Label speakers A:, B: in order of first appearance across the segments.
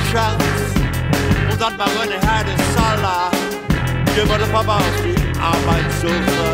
A: Scherz. Und dann war eine Herde Salah, hier war der Papa auf die Arbeitssofa.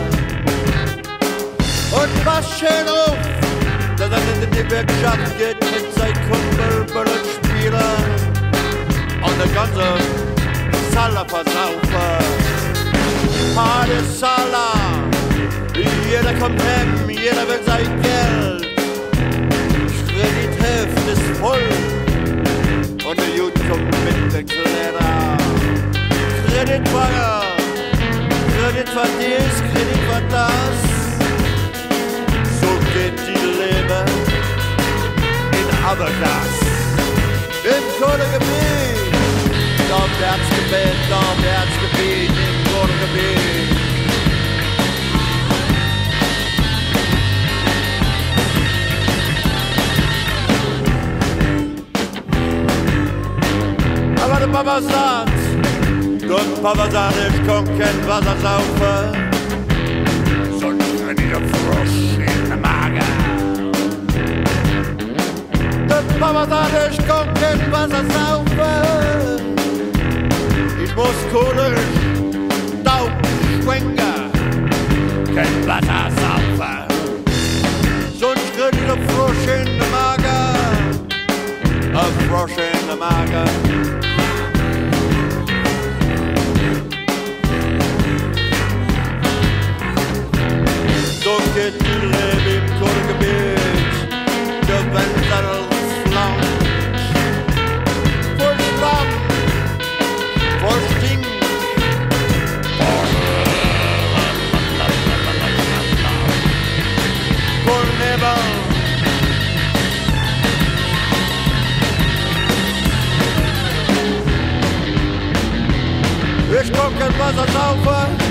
A: Und was schön auf, dass er in die Wirtschaft geht mit seinem Kumpel Bullenspieler und der ganze Salah versaufen. Herde Salah, jeder kommt heim, jeder will sein Geld. Kreditheft ist voll und der Jud kommt mit der Kleider. Kreditwager, Kredit für dies, Kredit für das. So geht die Leben in Aberglas. Im Kohlegebiet, Dambe-Papa, im Kohlegebiet. Aber der Papa sagt, ich kann kein Wasser saufen, sonst kann ich der Frosch in den Magen. Der Papa sagt, ich kann kein Wasser saufen, ich muss Kohle, Daumen, Schwenker, kein Wasser saufen, sonst kann ich der Frosch in den Magen, der Frosch in den Magen. So geht die Lebe im Kohlegebiet, der Wendel lang. Voll Schlamm, voll Stink, voll Nebel. Ich kann kein Wasser saufen.